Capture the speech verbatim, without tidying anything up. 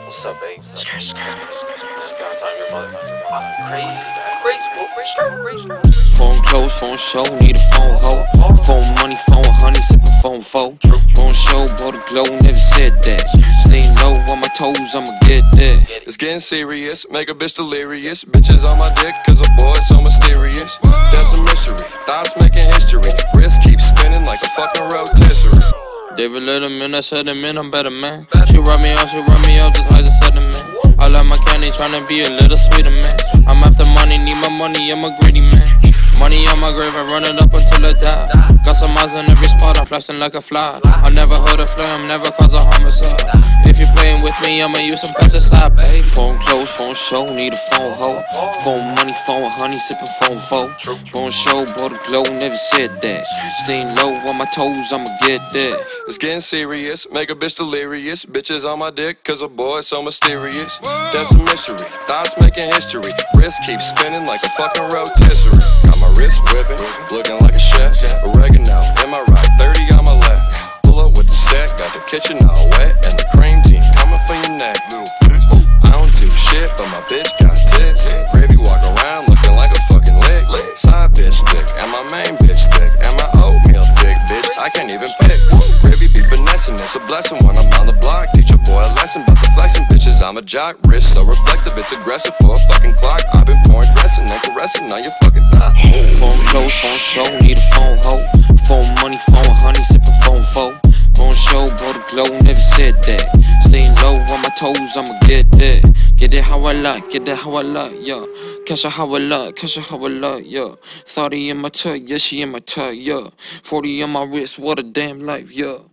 What's up, babe? Skirt, skirt. Just gotta time your mother. I'm crazy, man. Crazy, bro. Crazy, crazy. Phone close, phone show, need a phone hoe. Phone money, phone honey, sippin' phone foe. Phone show, bought a glow, never said that. Staying low on my toes, I'ma get that. It's getting serious, make a bitch delirious. Bitches on my dick, cause a boy so mysterious. That's a mystery, thoughts making history. Wrist keeps spinning like a fucking rotisserie. David Letterman, I said him in, I'm better, man. She rub me out, she rub me out, just like a sediment. I love my candy, tryna be a little sweeter, man. I'm after money, need my money, I'm a greedy man. Money on my grave, I run it up until I die. Got some eyes in every spot, I'm flashing like a fly. I never heard a flame, never cause a homicide. If you're playing with me, I'ma use some pesticide, babe. Phone close, phone show, need a phone hoe. Phone money, phone honey, sippin' phone foe. Phone show, bought a glow, never said that. Staying low on my toes, I'ma get that. It's getting serious, make a bitch delirious. Bitches on my dick, cause a boy so mysterious. That's a mystery, thoughts making history. Wrist keeps spinning like a fucking rotisserie. Got my wrist whipping, looking like a chef. Oregano in my right, thirty on my left. Pull up with the set, got the kitchen all wet. And the cream team coming for your neck. I don't do shit, but my bitch got tits. Gravy walk around looking like a fucking lick. Side bitch thick, and my main bitch thick. And my oatmeal thick, bitch, I can't even pick. Gravy be finessing, it's a blessing when I'm on the block. Teach a boy a lesson about the flexing, bitches, I'm a jock. Wrist so reflective, it's aggressive for a fucking clock. I've been pouring dressing and caressing on your fucking top. Phone close, phone show, need a phone hoe. Phone money, phone honey, sippin' phone foe. Phone show, bought a glow, never said that. Staying low on my toes, I'ma get that. Get it how I like, get it how I like, yeah. Catch her how I like, catch her how I like, yeah. thirty in my tug, yeah, she in my tug, yeah. forty on my wrist, what a damn life, yeah.